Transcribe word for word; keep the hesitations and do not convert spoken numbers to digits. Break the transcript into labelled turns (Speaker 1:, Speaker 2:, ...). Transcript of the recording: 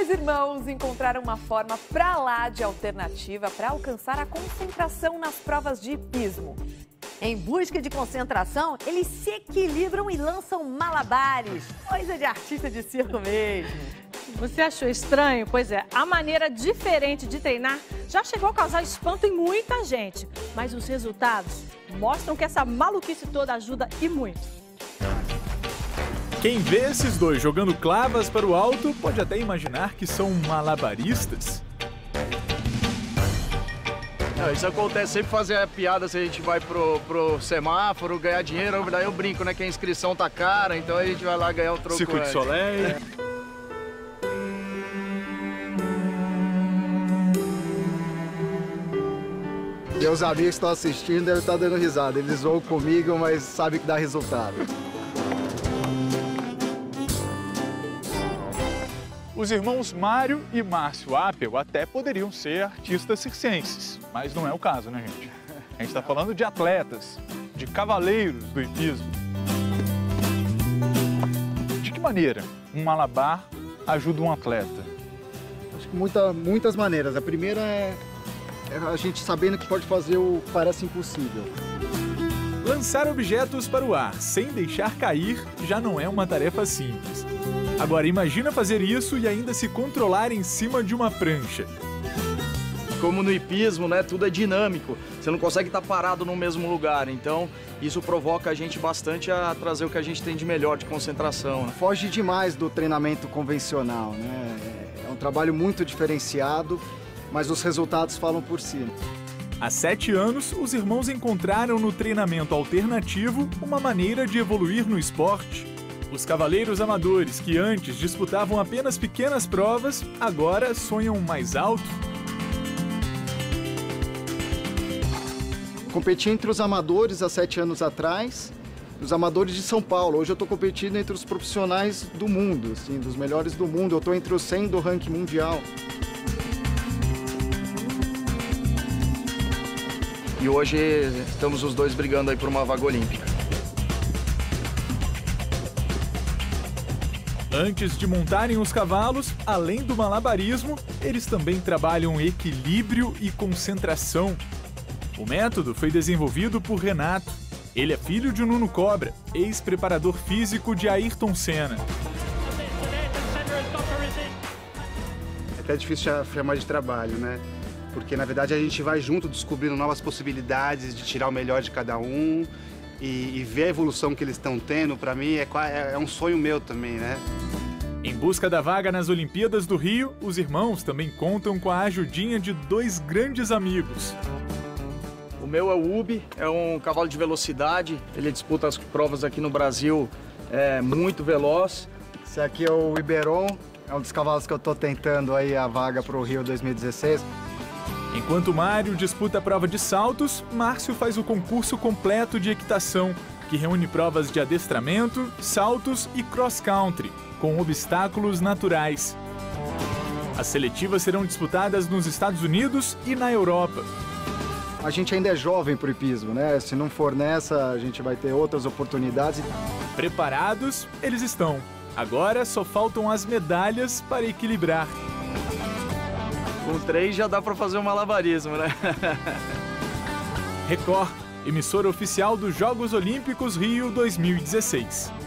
Speaker 1: Os irmãos encontraram uma forma pra lá de alternativa para alcançar a concentração nas provas de hipismo.
Speaker 2: Em busca de concentração, eles se equilibram e lançam malabares. Coisa de artista de circo mesmo.
Speaker 3: Você achou estranho? Pois é, a maneira diferente de treinar já chegou a causar espanto em muita gente. Mas os resultados mostram que essa maluquice toda ajuda e muito.
Speaker 4: Quem vê esses dois jogando clavas para o alto pode até imaginar que são malabaristas.
Speaker 5: Não, isso acontece sempre fazer a piada se a gente vai pro, pro semáforo ganhar dinheiro, daí eu brinco, né, que a inscrição tá cara, então a gente vai lá ganhar o troco.
Speaker 4: Circo de Soleil. É.
Speaker 6: Meus amigos que estão assistindo devem estar dando risada. Eles zoam comigo, mas sabem que dá resultado.
Speaker 4: Os irmãos Mário e Márcio Appel até poderiam ser artistas circenses, mas não é o caso, né, gente? A gente está falando de atletas, de cavaleiros do hipismo. De que maneira um malabar ajuda um atleta?
Speaker 6: Acho que muita, muitas maneiras. A primeira é, é a gente sabendo que pode fazer o que parece impossível.
Speaker 4: Lançar objetos para o ar sem deixar cair já não é uma tarefa simples. Agora, imagina fazer isso e ainda se controlar em cima de uma prancha.
Speaker 5: Como no hipismo, né, tudo é dinâmico. Você não consegue estar parado no mesmo lugar. Então, isso provoca a gente bastante a trazer o que a gente tem de melhor, de concentração, né?
Speaker 6: Foge demais do treinamento convencional, né? É um trabalho muito diferenciado, mas os resultados falam por si.
Speaker 4: Há sete anos, os irmãos encontraram no treinamento alternativo uma maneira de evoluir no esporte. Os cavaleiros amadores, que antes disputavam apenas pequenas provas, agora sonham mais alto.
Speaker 6: Competi entre os amadores há sete anos atrás, os amadores de São Paulo. Hoje eu estou competindo entre os profissionais do mundo, assim, dos melhores do mundo. Eu estou entre os cem do ranking mundial.
Speaker 5: E hoje estamos os dois brigando aí por uma vaga olímpica.
Speaker 4: Antes de montarem os cavalos, além do malabarismo, eles também trabalham equilíbrio e concentração. O método foi desenvolvido por Renato. Ele é filho de Nuno Cobra, ex-preparador físico de Ayrton Senna.
Speaker 7: É até difícil chamar de trabalho, né? Porque, na verdade, a gente vai junto descobrindo novas possibilidades de tirar o melhor de cada um e, e ver a evolução que eles estão tendo. Para mim, é, é um sonho meu também, né?
Speaker 4: Em busca da vaga nas Olimpíadas do Rio, os irmãos também contam com a ajudinha de dois grandes amigos.
Speaker 5: O meu é o Ubi, é um cavalo de velocidade. Ele disputa as provas aqui no Brasil, é muito veloz.
Speaker 6: Esse aqui é o Iberon, é um dos cavalos que eu estou tentando aí a vaga para o Rio dois mil e dezesseis.
Speaker 4: Enquanto Mário disputa a prova de saltos, Márcio faz o concurso completo de equitação, que reúne provas de adestramento, saltos e cross-country, com obstáculos naturais. As seletivas serão disputadas nos Estados Unidos e na Europa.
Speaker 6: A gente ainda é jovem para o hipismo, né? Se não for nessa, a gente vai ter outras oportunidades.
Speaker 4: Preparados, eles estão. Agora só faltam as medalhas para equilibrar.
Speaker 5: Com três já dá para fazer um malabarismo, né?
Speaker 4: Record, emissora oficial dos Jogos Olímpicos Rio dois mil e dezesseis.